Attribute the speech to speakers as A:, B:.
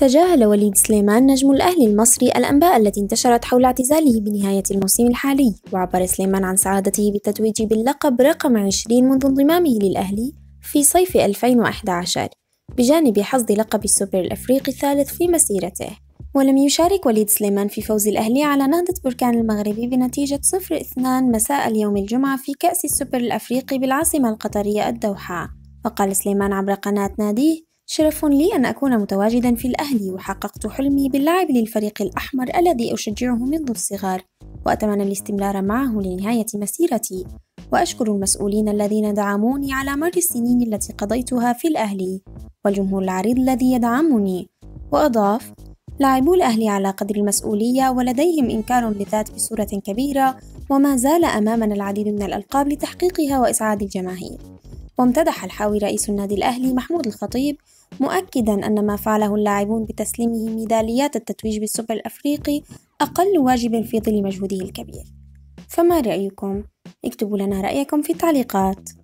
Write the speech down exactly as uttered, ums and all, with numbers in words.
A: تجاهل وليد سليمان نجم الأهلي المصري الأنباء التي انتشرت حول اعتزاله بنهاية الموسم الحالي، وعبر سليمان عن سعادته بالتتويج باللقب رقم عشرين منذ انضمامه للأهلي في صيف ألفين وأحد عشر بجانب حصد لقب السوبر الأفريقي الثالث في مسيرته. ولم يشارك وليد سليمان في فوز الأهلي على نهضة بركان المغربي بنتيجة صفر اثنان مساء اليوم الجمعة في كأس السوبر الأفريقي بالعاصمة القطرية الدوحة. وقال سليمان عبر قناة ناديه: شرف لي أن أكون متواجدا في الأهلي، وحققت حلمي باللعب للفريق الأحمر الذي أشجعه منذ الصغر، وأتمنى الاستمرار معه لنهاية مسيرتي، وأشكر المسؤولين الذين دعموني على مر السنين التي قضيتها في الأهلي، والجمهور العريض الذي يدعمني. وأضاف: لاعبو الأهلي على قدر المسؤولية ولديهم إنكار للذات بصورة كبيرة، وما زال أمامنا العديد من الألقاب لتحقيقها وإسعاد الجماهير. وامتدح الحاوي رئيس النادي الأهلي محمود الخطيب، مؤكداً أن ما فعله اللاعبون بتسليمه ميداليات التتويج بالسوبر الأفريقي أقل واجب في ظل مجهوده الكبير. فما رأيكم؟ اكتبوا لنا رأيكم في التعليقات.